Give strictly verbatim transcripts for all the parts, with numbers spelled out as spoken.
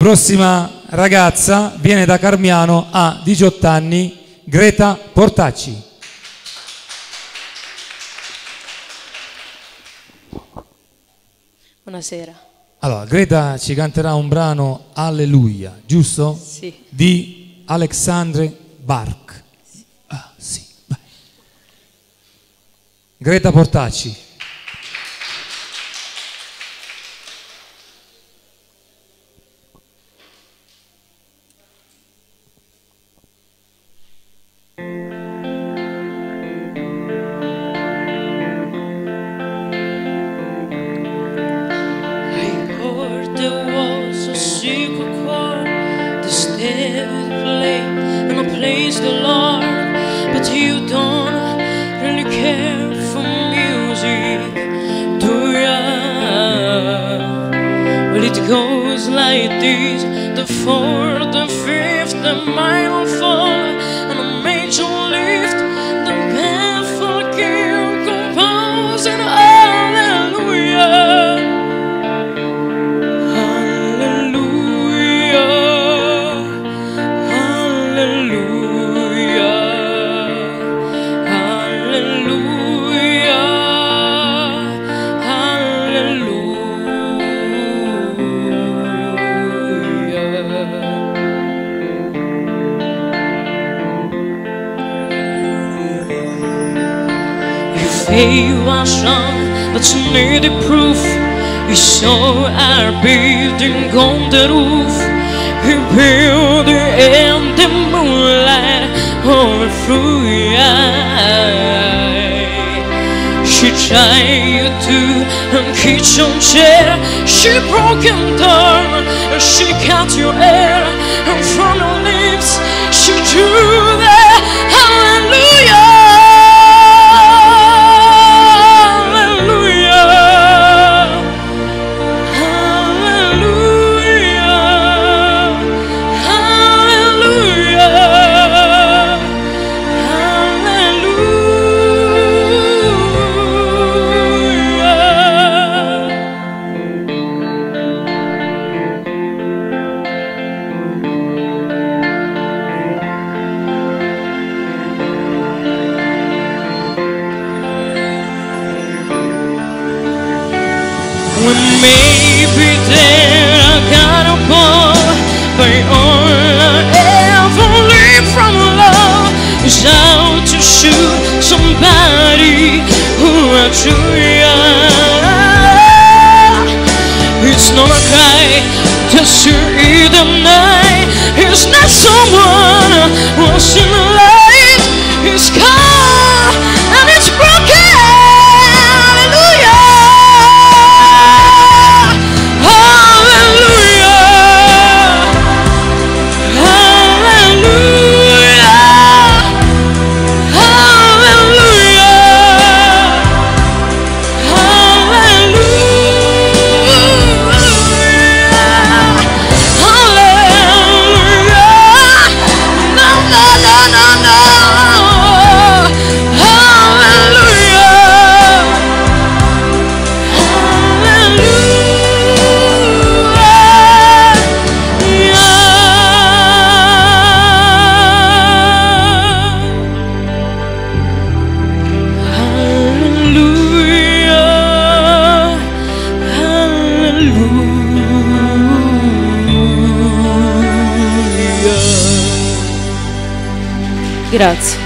prossima ragazza viene da Carmiano, ha diciotto anni, Greta Portacci. Buonasera. Allora, Greta ci canterà un brano Alleluia, giusto? Sì. Di Alexandre Bark. Sì. Ah, sì, vai. Greta Portacci. Goes like this, the fourth, the fifth, the minor fall, and a major lift, the baffled king composing hallelujah, hallelujah, hallelujah, hallelujah, hallelujah. Faith was strong, but she needed proof. We saw our building on the roof. He built it in the moonlight over through your eye. She tried to and kitchen chair. She broke and down and she cut your hair. And from her lips she drew the hallelujah. Maybe then I got a ball, but all I ever learned from love is how to shoot somebody who are too young. It's not a cry, just to eat the night. It's not someone who's in life. It's car and it's broken. Grazie.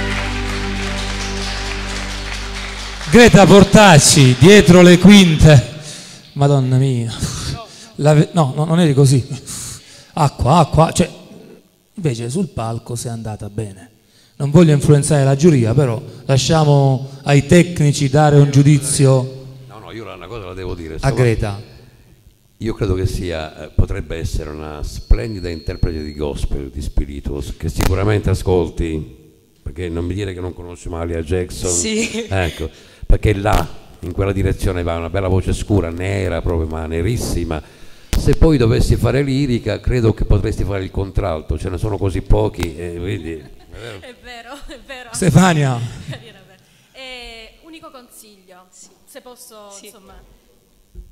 Greta Portacci, dietro le quinte. Madonna mia. La, no, no, non eri così. Acqua, acqua. Cioè, invece sul palco sei andata bene. Non voglio influenzare la giuria, però lasciamo ai tecnici dare un giudizio. No, no, io una cosa la devo dire. A Greta. Io credo che sia, potrebbe essere una splendida interprete di gospel, di spiritus, che sicuramente ascolti. Perché non mi dire che non conosci Mahalia Jackson. Sì. Ecco, perché là, in quella direzione va una bella voce scura, nera proprio, ma nerissima. Se poi dovessi fare lirica, credo che potresti fare il contralto, ce ne sono così pochi, e quindi... È vero, è vero. Stefania. Eh, unico consiglio, sì. Se posso, sì. Insomma...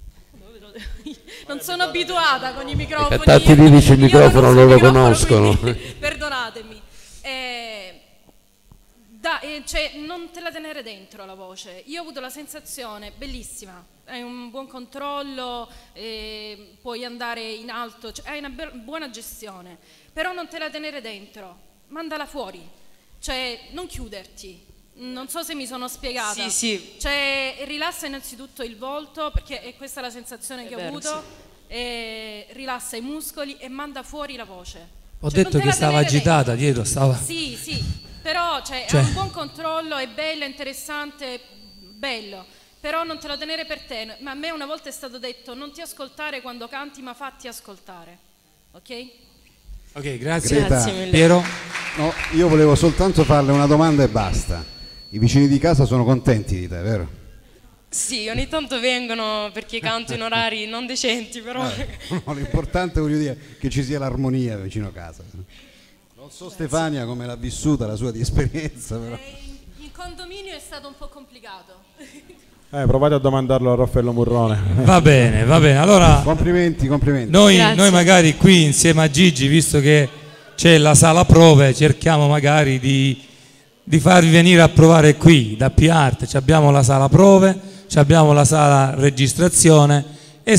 Non sono abituata con i microfoni. I tanti lirici il microfono non lo conoscono. Perdonatemi. Eh, da, eh, cioè, non te la tenere dentro la voce. Io ho avuto la sensazione, bellissima, hai un buon controllo, eh, puoi andare in alto, cioè, hai una buona gestione, però non te la tenere dentro, mandala fuori, cioè non chiuderti. Non so se mi sono spiegata. Sì, sì. Cioè, rilassa innanzitutto il volto, perché è questa la sensazione che È vero, ho avuto, sì. e rilassa i muscoli e manda fuori la voce. Ho Cioè, detto che stava agitata dietro, stava... Sì, sì, però cioè, Cioè- ha un buon controllo, è bella, interessante, bello, però non te lo tenere per te. Ma a me una volta è stato detto non ti ascoltare quando canti, ma fatti ascoltare, ok? Ok, grazie. Greta. Grazie mille. Piero? No, io volevo soltanto farle una domanda e basta. I vicini di casa sono contenti di te, vero? Sì, ogni tanto vengono perché canto in orari non decenti, però... No, l'importante voglio dire che ci sia l'armonia vicino a casa. Non so Stefania come l'ha vissuta la sua di esperienza, però. Eh, in condominio è stato un po' complicato. Eh, provate a domandarlo a Raffaello Murrone. Va bene, va bene. Allora, Complimenti, complimenti. noi, Grazie. noi magari qui insieme a Gigi, visto che c'è la sala prove, cerchiamo magari di, di farvi venire a provare qui, da P-Art. Ci abbiamo la sala prove, ci abbiamo la sala registrazione e...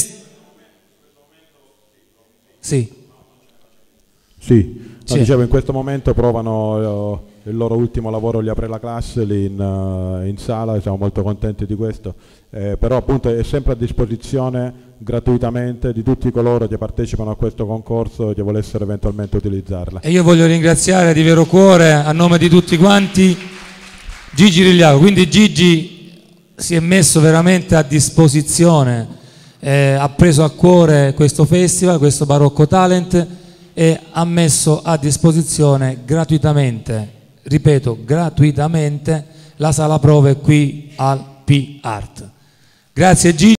Sì. Sì, no, Sì. dicevo in questo momento provano eh, il loro ultimo lavoro, gli apre la classe lì in, eh, in sala, siamo molto contenti di questo, eh, però appunto è sempre a disposizione gratuitamente di tutti coloro che partecipano a questo concorso e che volessero eventualmente utilizzarla. E io voglio ringraziare di vero cuore, a nome di tutti quanti, Gigi Rigliago. Quindi Gigi si è messo veramente a disposizione, eh, ha preso a cuore questo festival, questo Barocco Talent, e ha messo a disposizione gratuitamente, ripeto, gratuitamente, la sala prove qui al P-Art. Grazie Gigi.